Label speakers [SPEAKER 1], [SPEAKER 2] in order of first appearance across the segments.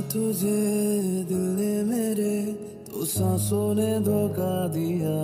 [SPEAKER 1] तुझे दिल ने मेरे तो सांसों ने धोखा दिया।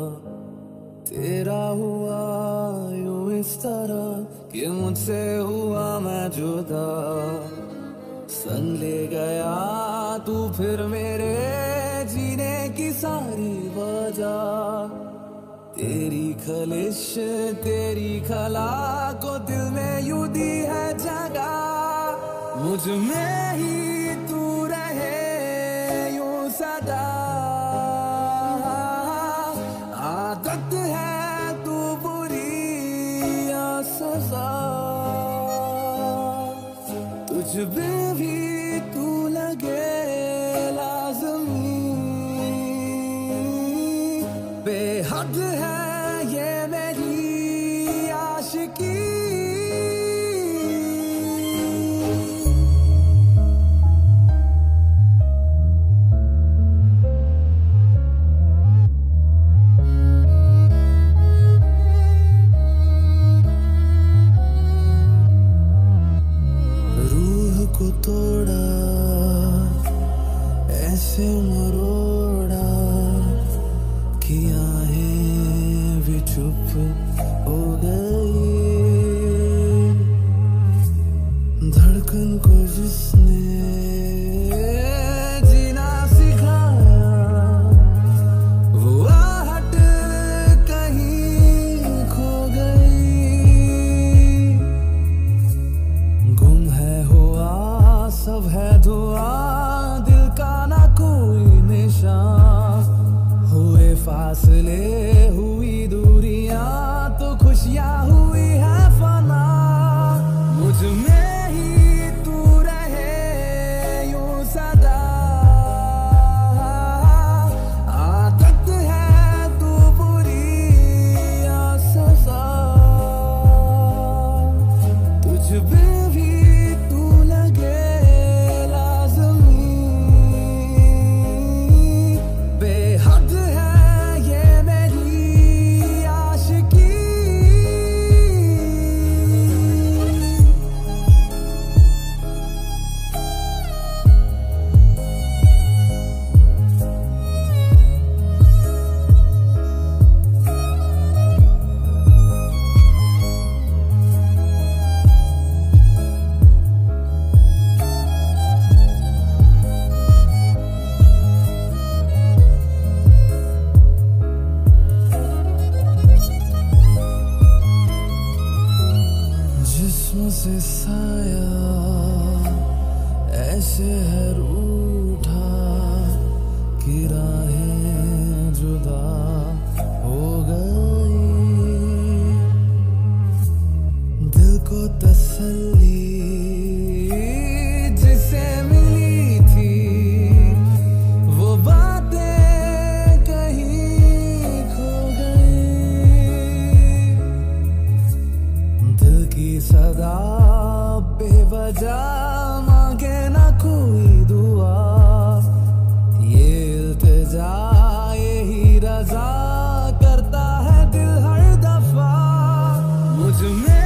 [SPEAKER 1] तेरा हुआ यूं इस तरह कि मुझसे हुआ मैं जुदा। संग ले गया तू फिर मेरे जीने की सारी वजह। तेरी खलिश तेरी खला को दिल में यूं दी है जगह। मुझ में ही तू रहे यूं सदा। आदत है तू बुरी या सजा। तुझ में भी तू लगे लाज़मी। बेहद है ये मेरी आशिकी। को तोड़ा ऐसे मरोड़ा किया है भी चुप हो गई। धड़कन को जिसने जीना सिखाया वो आहट कहीं खो गई। गुम है हुआ सब है धुआं दिल का ना कोई निशान। हुए फासले हुई दूरियां तो खुशियां हुई है फना। मुझ में ही तू रहे यूं सदा। आदत है तू बुरी या सजा। तुझ में भी से साया ऐसे है रूठा कि राहें जुदा हो गई। दिल को तसल्ली जिसे मिली थी वो बातें कहीं खो गई। दिल की सदा बेवजह मांगे ना कोई दुआ। ये इल्तिजा यही रजा करता है दिल हर दफा। मुझ में